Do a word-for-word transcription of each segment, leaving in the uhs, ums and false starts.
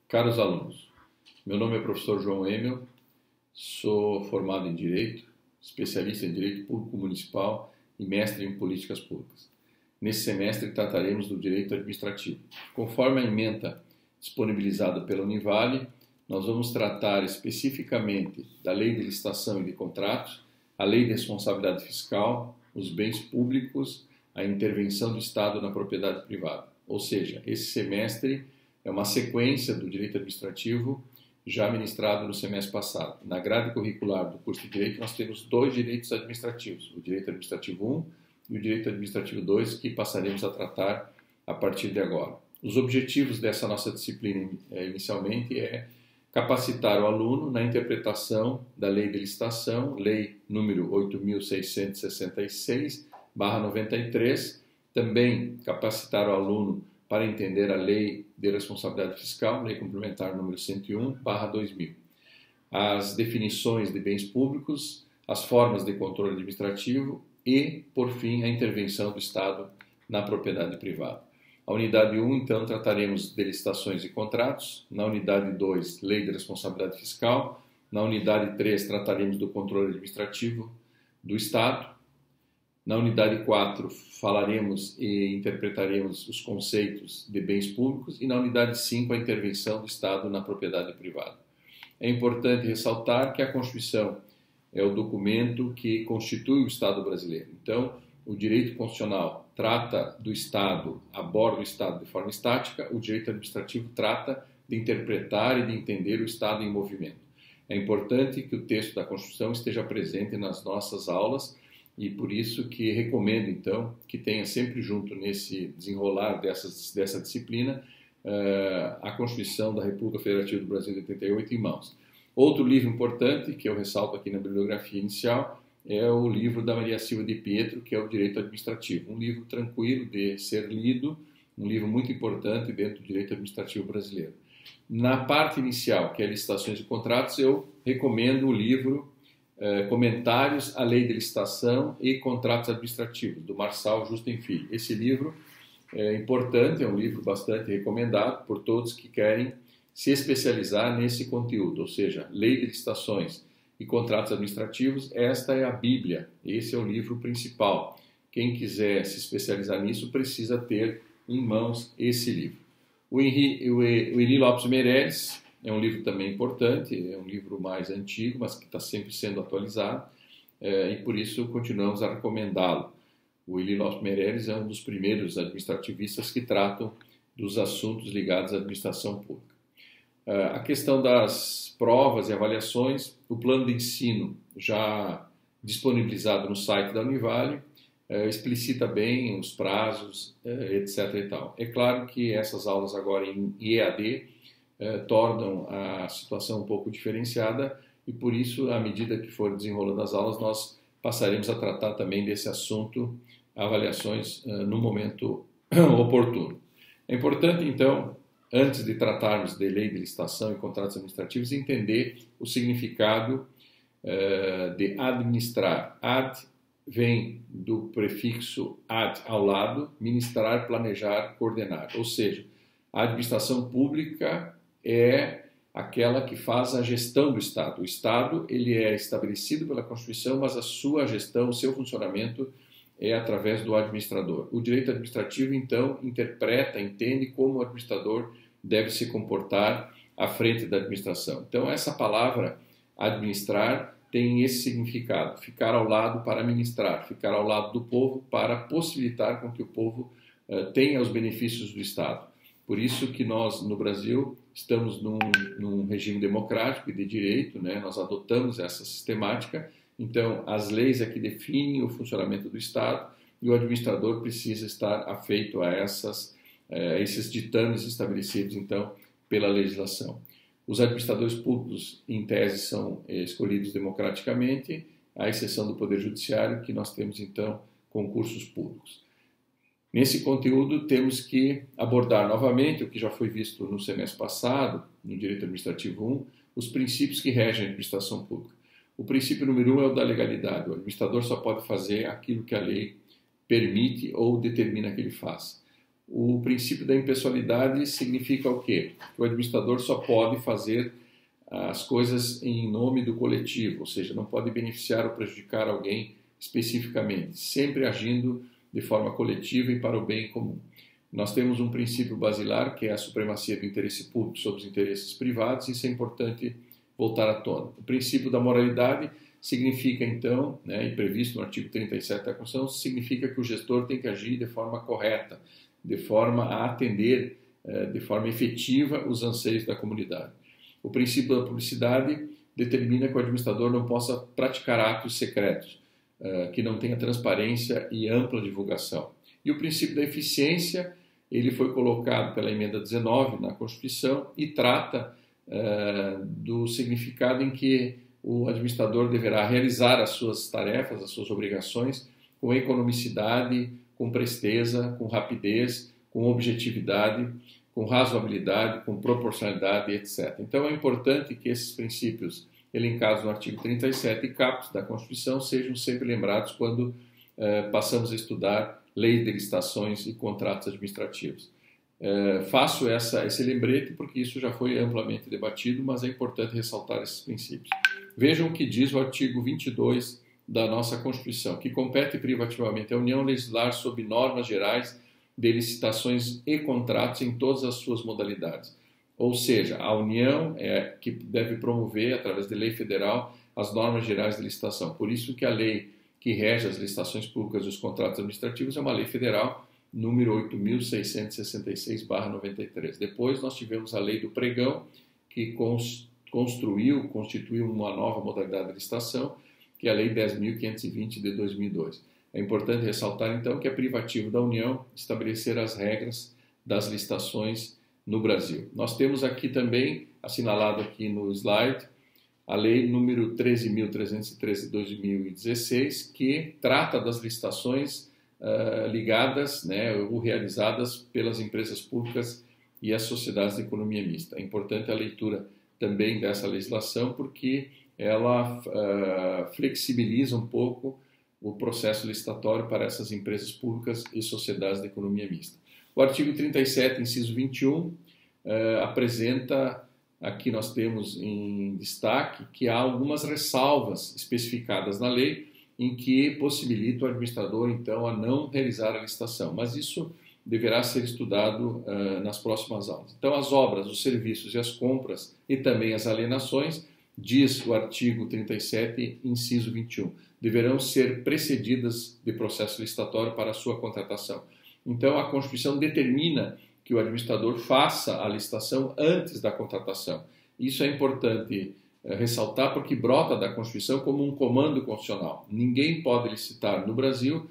Caros alunos, meu nome é professor João Emel, sou formado em Direito, especialista em Direito Público Municipal e mestre em Políticas Públicas. Nesse semestre trataremos do Direito Administrativo. Conforme a ementa disponibilizada pela Univale, nós vamos tratar especificamente da Lei de Licitação e de Contratos, a Lei de Responsabilidade Fiscal, os bens públicos, a intervenção do Estado na propriedade privada. Ou seja, esse semestre é uma sequência do Direito Administrativo já ministrado no semestre passado. Na grade curricular do curso de Direito, nós temos dois direitos administrativos, o Direito Administrativo um e o Direito Administrativo dois, que passaremos a tratar a partir de agora. Os objetivos dessa nossa disciplina, inicialmente, é capacitar o aluno na interpretação da Lei de Licitação, Lei número oito mil seiscentos e sessenta e seis barra noventa e três, também capacitar o aluno para entender a Lei de Responsabilidade Fiscal, Lei Complementar número cento e um barra dois mil. As definições de bens públicos, as formas de controle administrativo e, por fim, a intervenção do Estado na propriedade privada. A unidade um, então, trataremos de licitações e contratos. Na unidade dois, Lei de Responsabilidade Fiscal. Na unidade três, trataremos do controle administrativo do Estado. Na unidade quatro, falaremos e interpretaremos os conceitos de bens públicos e na unidade cinco, a intervenção do Estado na propriedade privada. É importante ressaltar que a Constituição é o documento que constitui o Estado brasileiro. Então, o direito constitucional trata do Estado, aborda o Estado de forma estática, o direito administrativo trata de interpretar e de entender o Estado em movimento. É importante que o texto da Constituição esteja presente nas nossas aulas e por isso que recomendo, então, que tenha sempre junto nesse desenrolar dessas, dessa disciplina uh, a Constituição da República Federativa do Brasil de oitenta e oito em mãos. Outro livro importante, que eu ressalto aqui na bibliografia inicial, é o livro da Maria Silva de Pietro, que é o Direito Administrativo. Um livro tranquilo de ser lido, um livro muito importante dentro do direito administrativo brasileiro. Na parte inicial, que é licitações e contratos, eu recomendo o livro Uh, Comentários à Lei de Licitação e Contratos Administrativos, do Marçal Justem Filho. Esse livro é importante, é um livro bastante recomendado por todos que querem se especializar nesse conteúdo, ou seja, Lei de Licitações e Contratos Administrativos, esta é a Bíblia, esse é o livro principal. Quem quiser se especializar nisso precisa ter em mãos esse livro. O Henri, o Eri Lopes Meireles é um livro também importante, é um livro mais antigo, mas que está sempre sendo atualizado, é, e por isso continuamos a recomendá-lo. O Eri Lopes Meireles é um dos primeiros administrativistas que tratam dos assuntos ligados à administração pública. É, a questão das provas e avaliações, o plano de ensino já disponibilizado no site da Univale, é, explicita bem os prazos, é, etc. e tal. É claro que essas aulas agora em E A D Eh, tornam a situação um pouco diferenciada e por isso, à medida que for desenrolando as aulas, nós passaremos a tratar também desse assunto, avaliações eh, no momento oportuno. É importante, então, antes de tratarmos de lei de licitação e contratos administrativos, entender o significado eh, de administrar. Ad vem do prefixo ad, ao lado, ministrar, planejar, coordenar, ou seja, a administração pública é aquela que faz a gestão do Estado. O Estado ele é estabelecido pela Constituição, mas a sua gestão, o seu funcionamento é através do administrador. O direito administrativo, então, interpreta, entende como o administrador deve se comportar à frente da administração. Então, essa palavra administrar tem esse significado, ficar ao lado para administrar, ficar ao lado do povo para possibilitar com que o povo uh, tenha os benefícios do Estado. Por isso que nós, no Brasil, estamos num, num regime democrático e de direito, né? Nós adotamos essa sistemática, então as leis é que definem o funcionamento do Estado e o administrador precisa estar afeito a essas, eh, esses ditames estabelecidos, então, pela legislação. Os administradores públicos, em tese, são eh, escolhidos democraticamente, à exceção do Poder Judiciário, que nós temos, então, concursos públicos. Nesse conteúdo, temos que abordar novamente o que já foi visto no semestre passado, no Direito Administrativo um, os princípios que regem a administração pública. O princípio número um é o da legalidade. O administrador só pode fazer aquilo que a lei permite ou determina que ele faça. O princípio da impessoalidade significa o quê? Que o administrador só pode fazer as coisas em nome do coletivo, ou seja, não pode beneficiar ou prejudicar alguém especificamente, sempre agindo de forma coletiva e para o bem comum. Nós temos um princípio basilar, que é a supremacia do interesse público sobre os interesses privados, e isso é importante voltar à tona. O princípio da moralidade significa, então, né, e previsto no artigo trinta e sete da Constituição, significa que o gestor tem que agir de forma correta, de forma a atender eh, de forma efetiva os anseios da comunidade. O princípio da publicidade determina que o administrador não possa praticar atos secretos, eh, que não tenha transparência e ampla divulgação. E o princípio da eficiência, ele foi colocado pela emenda dezenove na Constituição e trata eh, do significado em que o administrador deverá realizar as suas tarefas, as suas obrigações com economicidade, com presteza, com rapidez, com objetividade, com razoabilidade, com proporcionalidade, etcétera. Então é importante que esses princípios elencados no artigo trinta e sete e caput da Constituição sejam sempre lembrados quando eh, passamos a estudar leis de licitações e contratos administrativos. Eh, faço essa, esse lembrete porque isso já foi amplamente debatido, mas é importante ressaltar esses princípios. Vejam o que diz o artigo vinte e dois da nossa Constituição, que compete privativamente à União legislar sob normas gerais de licitações e contratos em todas as suas modalidades. Ou seja, a União é que deve promover, através de lei federal, as normas gerais de licitação. Por isso que a lei que rege as licitações públicas e os contratos administrativos é uma lei federal, número oito mil seiscentos e sessenta e seis barra noventa e três. Depois nós tivemos a lei do pregão, que construiu, constituiu uma nova modalidade de licitação, que é a Lei dez mil quinhentos e vinte de dois mil e dois. É importante ressaltar, então, que é privativo da União estabelecer as regras das licitações no Brasil. Nós temos aqui também, assinalado aqui no slide, a Lei número treze mil trezentos e treze de dois mil e dezesseis, que trata das licitações uh, ligadas, né, ou realizadas pelas empresas públicas e as sociedades de economia mista. É importante a leitura também dessa legislação, porque ela uh, flexibiliza um pouco o processo licitatório para essas empresas públicas e sociedades de economia mista. O artigo trinta e sete, inciso vinte e um, uh, apresenta, aqui nós temos em destaque, que há algumas ressalvas especificadas na lei em que possibilita o administrador, então, a não realizar a licitação, mas isso deverá ser estudado uh, nas próximas aulas. Então, as obras, os serviços e as compras e também as alienações, diz o artigo trinta e sete, inciso vinte e um, deverão ser precedidas de processo licitatório para a sua contratação. Então, a Constituição determina que o administrador faça a licitação antes da contratação. Isso é importante eh, ressaltar porque brota da Constituição como um comando constitucional. Ninguém pode licitar no Brasil,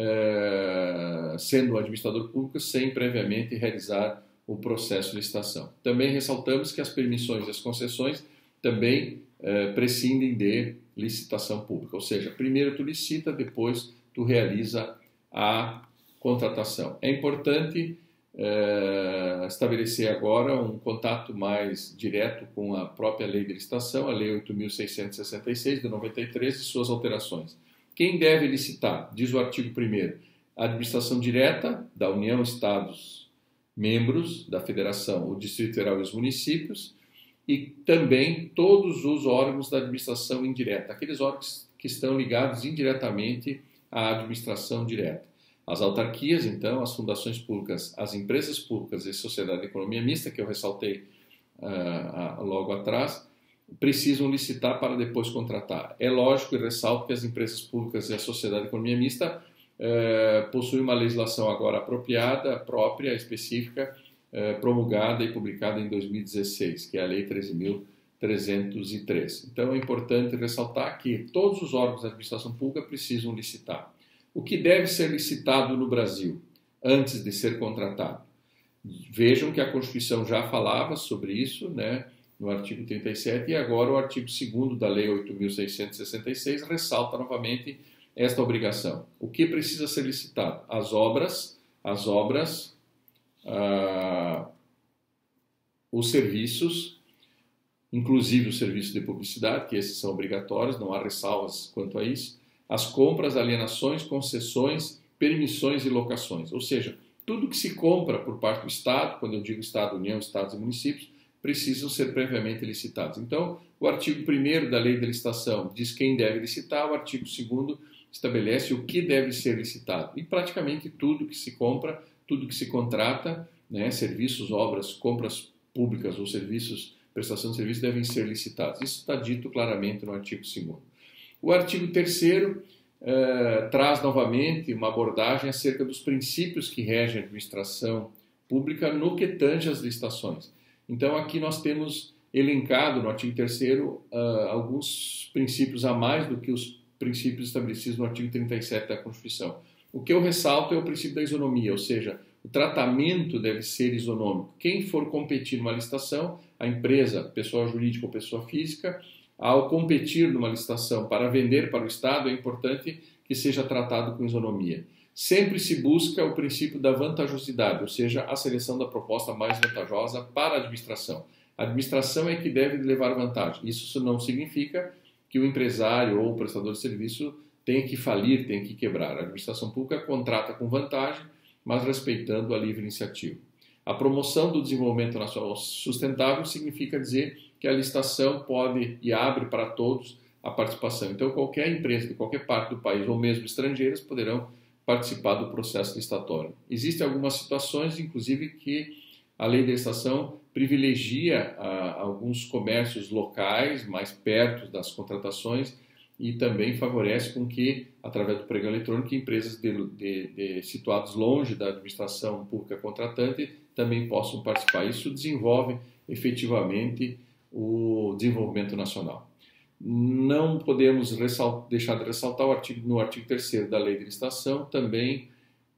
eh, sendo um administrador público, sem previamente realizar o processo de licitação. Também ressaltamos que as permissões e as concessões também eh, prescindem de licitação pública, ou seja, primeiro tu licita, depois tu realiza a contratação. É importante eh, estabelecer agora um contato mais direto com a própria lei de licitação, a lei oito mil seiscentos e sessenta e seis de noventa e três e suas alterações. Quem deve licitar? Diz o artigo primeiro, a administração direta da União, Estados, membros da Federação, o Distrito Federal e os municípios, e também todos os órgãos da administração indireta, aqueles órgãos que estão ligados indiretamente à administração direta. As autarquias, então, as fundações públicas, as empresas públicas e a sociedade de economia mista, que eu ressaltei uh, uh, logo atrás, precisam licitar para depois contratar. É lógico e ressalto que as empresas públicas e a sociedade de economia mista uh, possuem uma legislação agora apropriada, própria, específica, promulgada e publicada em dois mil e dezesseis, que é a Lei treze mil trezentos e três. Então é importante ressaltar que todos os órgãos da administração pública precisam licitar. O que deve ser licitado no Brasil antes de ser contratado? Vejam que a Constituição já falava sobre isso, né, no artigo trinta e sete, e agora o artigo segundo da Lei oito mil seiscentos e sessenta e seis ressalta novamente esta obrigação. O que precisa ser licitado? As obras, as obras Uh, os serviços, inclusive os serviços de publicidade, que esses são obrigatórios, não há ressalvas quanto a isso, as compras, alienações, concessões, permissões e locações, ou seja, tudo que se compra por parte do Estado, quando eu digo Estado, União, Estados e municípios, precisam ser previamente licitados. Então, o artigo primeiro da Lei de Licitação diz quem deve licitar, o artigo segundo estabelece o que deve ser licitado. E praticamente tudo que se compra, tudo que se contrata, né, serviços, obras, compras públicas ou serviços, prestação de serviços devem ser licitados. Isso está dito claramente no artigo segundo. O artigo terceiro Uh, traz novamente uma abordagem acerca dos princípios que regem a administração pública no que tange às licitações. Então, aqui nós temos elencado no artigo terceiro uh, alguns princípios a mais do que os princípios estabelecidos no artigo trinta e sete da Constituição. O que eu ressalto é o princípio da isonomia, ou seja, o tratamento deve ser isonômico. Quem for competir numa licitação, a empresa, pessoa jurídica ou pessoa física, ao competir numa licitação para vender para o Estado, é importante que seja tratado com isonomia. Sempre se busca o princípio da vantajosidade, ou seja, a seleção da proposta mais vantajosa para a administração. A administração é que deve levar vantagem. Isso não significa que o empresário ou o prestador de serviço tenha que falir, tenha que quebrar. A administração pública contrata com vantagem, mas respeitando a livre iniciativa. A promoção do desenvolvimento nacional sustentável significa dizer que a licitação pode e abre para todos a participação. Então, qualquer empresa de qualquer parte do país, ou mesmo estrangeiras, poderão participar do processo licitatório. Existem algumas situações, inclusive, que a lei de licitação privilegia ah, alguns comércios locais, mais perto das contratações, e também favorece com que, através do pregão eletrônico, empresas de, de, de, situadas longe da administração pública contratante também possam participar. Isso desenvolve efetivamente o desenvolvimento nacional. Não podemos deixar de ressaltar o artigo, no artigo terceiro da Lei de Licitação também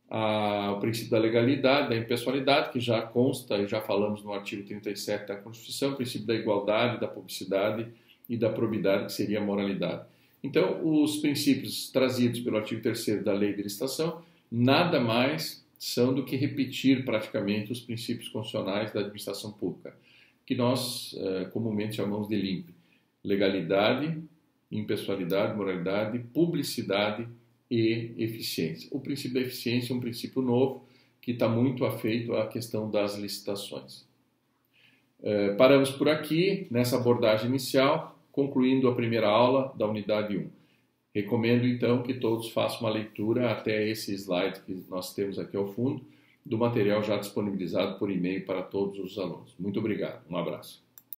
a, o princípio da legalidade, da impessoalidade, que já consta e já falamos no artigo trinta e sete da Constituição, o princípio da igualdade, da publicidade e da probidade, que seria a moralidade. Então, os princípios trazidos pelo artigo terceiro da Lei de Licitação nada mais são do que repetir praticamente os princípios constitucionais da administração pública, que nós uh, comumente chamamos de LIMP: legalidade, impessoalidade, moralidade, publicidade e eficiência. O princípio da eficiência é um princípio novo que está muito afeito à questão das licitações. Uh, paramos por aqui nessa abordagem inicial, concluindo a primeira aula da unidade um. Recomendo então que todos façam uma leitura até esse slide que nós temos aqui ao fundo, do material já disponibilizado por e-mail para todos os alunos. Muito obrigado, um abraço.